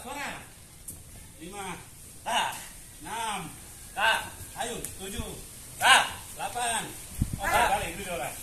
suara. 5, Kak, 6, kak, ayo 7, kak, 8. Oke, Kak. balik dulu lah.